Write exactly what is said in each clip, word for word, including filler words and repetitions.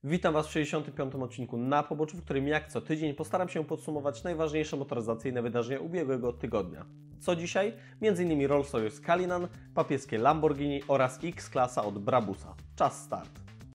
Witam Was w sześćdziesiątym piątym odcinku Na Poboczu, w którym jak co tydzień postaram się podsumować najważniejsze motoryzacyjne wydarzenia ubiegłego tygodnia. Co dzisiaj? między innymi Rolls-Royce Cullinan, papieskie Lamborghini oraz X-klasa od Brabusa. Czas start!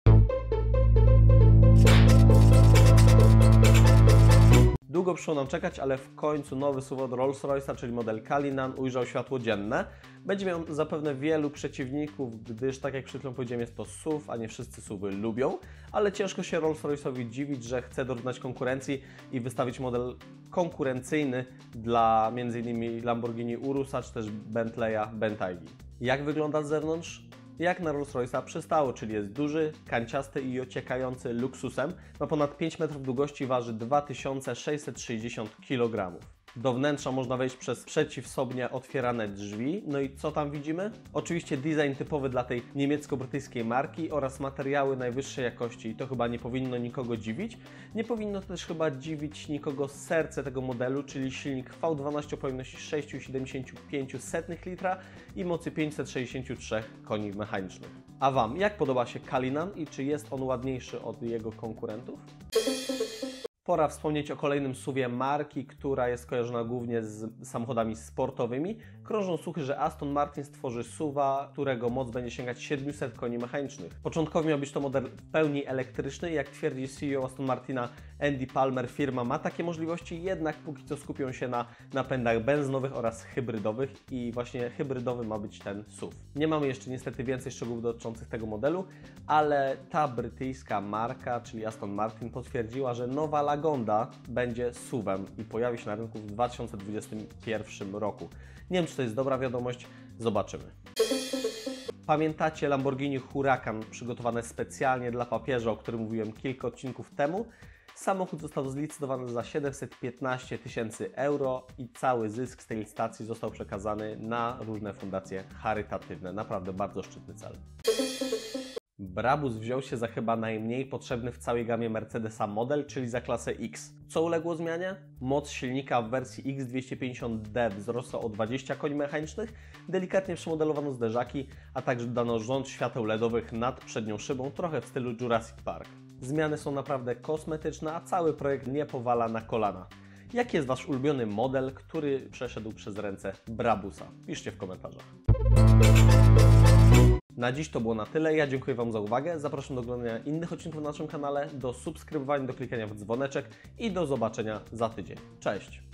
Długo przyszło nam czekać, ale w końcu nowy S U V od Rolls-Royce'a, czyli model Cullinan, ujrzał światło dzienne. Będzie miał zapewne wielu przeciwników, gdyż tak jak przed chwilą powiedziałem, jest to S U V, a nie wszyscy S U V-y lubią, ale ciężko się Rolls-Royce'owi dziwić, że chce dorównać konkurencji i wystawić model konkurencyjny dla między innymi Lamborghini Urusa czy też Bentleya Bentayga. Jak wygląda z zewnątrz? Jak na Rolls-Royce'a przystało, czyli jest duży, kanciasty i ociekający luksusem. Ma ponad pięć metrów długości, waży dwa tysiące sześćset sześćdziesiąt kilogramów. Do wnętrza można wejść przez przeciwsobnie otwierane drzwi. No i co tam widzimy? Oczywiście design typowy dla tej niemiecko-brytyjskiej marki oraz materiały najwyższej jakości i to chyba nie powinno nikogo dziwić. Nie powinno też chyba dziwić nikogo serce tego modelu, czyli silnik V dwanaście o pojemności sześć przecinek siedemdziesiąt pięć litra i mocy pięćset sześćdziesiąt trzy koni mechanicznych. A Wam jak podoba się Cullinan i czy jest on ładniejszy od jego konkurentów? Pora wspomnieć o kolejnym S U V-ie marki, która jest kojarzona głównie z samochodami sportowymi. Krążą słuchy, że Aston Martin stworzy S U V-a, którego moc będzie sięgać siedemset koni mechanicznych. Początkowo miał być to model w pełni elektryczny. Jak twierdzi C E O Aston Martina Andy Palmer, firma ma takie możliwości, jednak póki co skupią się na napędach benzynowych oraz hybrydowych i właśnie hybrydowy ma być ten S U V. Nie mamy jeszcze niestety więcej szczegółów dotyczących tego modelu, ale ta brytyjska marka, czyli Aston Martin, potwierdziła, że nowa Lagonda będzie S U V-em i pojawi się na rynku w dwa tysiące dwudziestym pierwszym roku. Nie wiem, czy to jest dobra wiadomość, zobaczymy. Pamiętacie Lamborghini Huracan przygotowane specjalnie dla papieża, o którym mówiłem kilka odcinków temu? Samochód został zlicytowany za siedemset piętnaście tysięcy euro i cały zysk z tej licytacji został przekazany na różne fundacje charytatywne. Naprawdę bardzo szczytny cel. Brabus wziął się za chyba najmniej potrzebny w całej gamie Mercedesa model, czyli za klasę X. Co uległo zmianie? Moc silnika w wersji X dwieście pięćdziesiąt D wzrosła o dwadzieścia koni mechanicznych, delikatnie przemodelowano zderzaki, a także dodano rząd świateł L E D-owych nad przednią szybą, trochę w stylu Jurassic Park. Zmiany są naprawdę kosmetyczne, a cały projekt nie powala na kolana. Jaki jest Wasz ulubiony model, który przeszedł przez ręce Brabusa? Piszcie w komentarzach. Na dziś to było na tyle. Ja dziękuję Wam za uwagę. Zapraszam do oglądania innych odcinków na naszym kanale, do subskrybowania, do klikania w dzwoneczek i do zobaczenia za tydzień. Cześć!